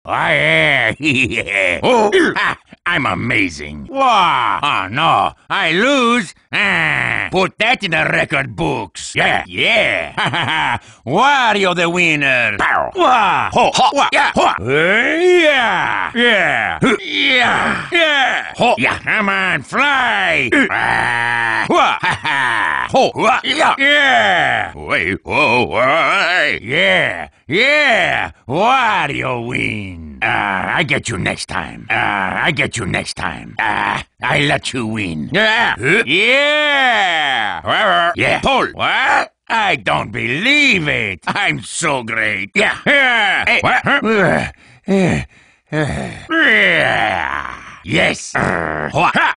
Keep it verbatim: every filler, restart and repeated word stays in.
I yeah. Oh, ha, I'm amazing. Wow. Oh, no. I lose. Ah, put that in the record books. Yeah. Yeah. Wario the winner. Pow. Wow. Ho. Ho. Wah. Yeah. Ho. Yeah. Yeah. Yeah. Yeah. Ho. Yeah. Come on, fly. Ah. Wah. Ha ha. Ho. Wah. Yeah. Yeah. Wait. Whoa. Whoa. Yeah. Yeah. Wario win. Uh, I get you next time. Uh, I get you next time. Uh, I let you win. Yeah. Huh? Yeah. Yeah. Pull. What? I don't believe it. I'm so great. Yeah. Yeah. Hey. What? Huh? Yeah. Yes. Uh,